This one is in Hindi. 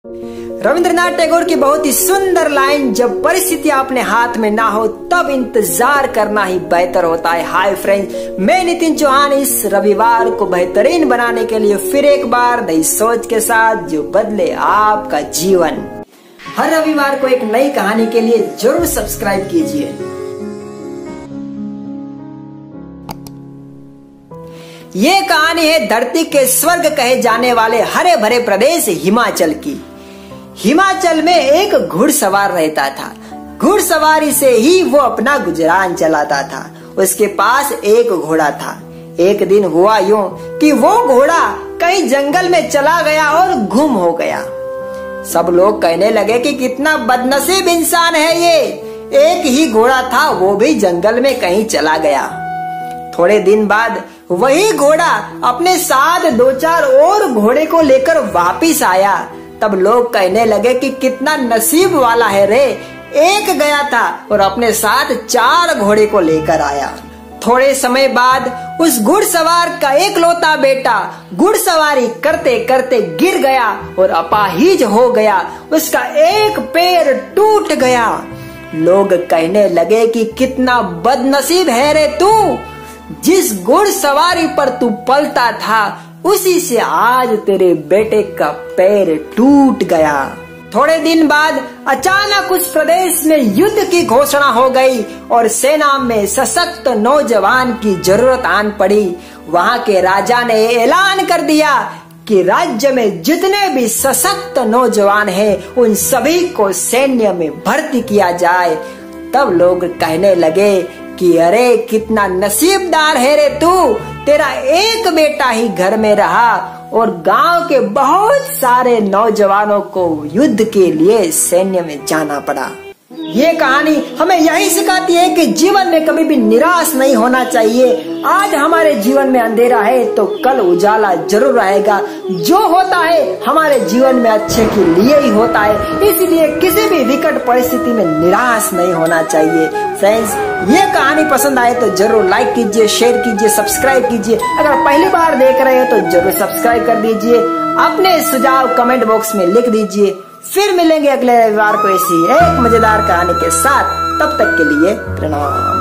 रविंद्रनाथ टैगोर की बहुत ही सुंदर लाइन, जब परिस्थितियां अपने हाथ में ना हो तब इंतजार करना ही बेहतर होता है। हाय फ्रेंड्स, मैं नितिन चौहान इस रविवार को बेहतरीन बनाने के लिए फिर एक बार नई सोच के साथ जो बदले आपका जीवन। हर रविवार को एक नई कहानी के लिए जरूर सब्सक्राइब कीजिए। ये कहानी है धरती के स्वर्ग कहे जाने वाले हरे भरे प्रदेश हिमाचल की। हिमाचल में एक घुड़सवार रहता था। घुड़सवारी से ही वो अपना गुजरान चलाता था। उसके पास एक घोड़ा था। एक दिन हुआ यूं कि वो घोड़ा कहीं जंगल में चला गया और गुम हो गया। सब लोग कहने लगे कि कितना बदनसीब इंसान है ये, एक ही घोड़ा था वो भी जंगल में कहीं चला गया। थोड़े दिन बाद वही घोड़ा अपने साथ 2-4 और घोड़े को लेकर वापिस आया। तब लोग कहने लगे कि कितना नसीब वाला है रे, एक गया था और अपने साथ 4 घोड़े को लेकर आया। थोड़े समय बाद उस घुड़सवार का एकलौता बेटा घुड़सवारी करते करते गिर गया और अपाहिज हो गया। उसका एक पैर टूट गया। लोग कहने लगे कि कितना बदनसीब है रे तू, जिस घुड़सवारी पर तू पलता था उसी से आज तेरे बेटे का पैर टूट गया। थोड़े दिन बाद अचानक उस प्रदेश में युद्ध की घोषणा हो गई और सेना में सशक्त नौजवान की जरूरत आन पड़ी। वहां के राजा ने ऐलान कर दिया कि राज्य में जितने भी सशक्त नौजवान हैं उन सभी को सैन्य में भर्ती किया जाए। तब लोग कहने लगे कि अरे कितना नसीबदार है रे तू, तेरा एक बेटा ही घर में रहा और गांव के बहुत सारे नौजवानों को युद्ध के लिए सैन्य में जाना पड़ा। ये कहानी हमें यही सिखाती है कि जीवन में कभी भी निराश नहीं होना चाहिए। आज हमारे जीवन में अंधेरा है तो कल उजाला जरूर आएगा। जो होता है हमारे जीवन में अच्छे के लिए ही होता है, इसलिए किसी भी विकट परिस्थिति में निराश नहीं होना चाहिए। फ्रेंड्स, ये कहानी पसंद आए तो जरूर लाइक कीजिए, शेयर कीजिए, सब्सक्राइब कीजिए। अगर पहली बार देख रहे हो तो जरूर सब्सक्राइब कर दीजिए। अपने सुझाव कमेंट बॉक्स में लिख दीजिए। फिर मिलेंगे अगले रविवार को ऐसी एक मजेदार कहानी के साथ। तब तक के लिए प्रणाम।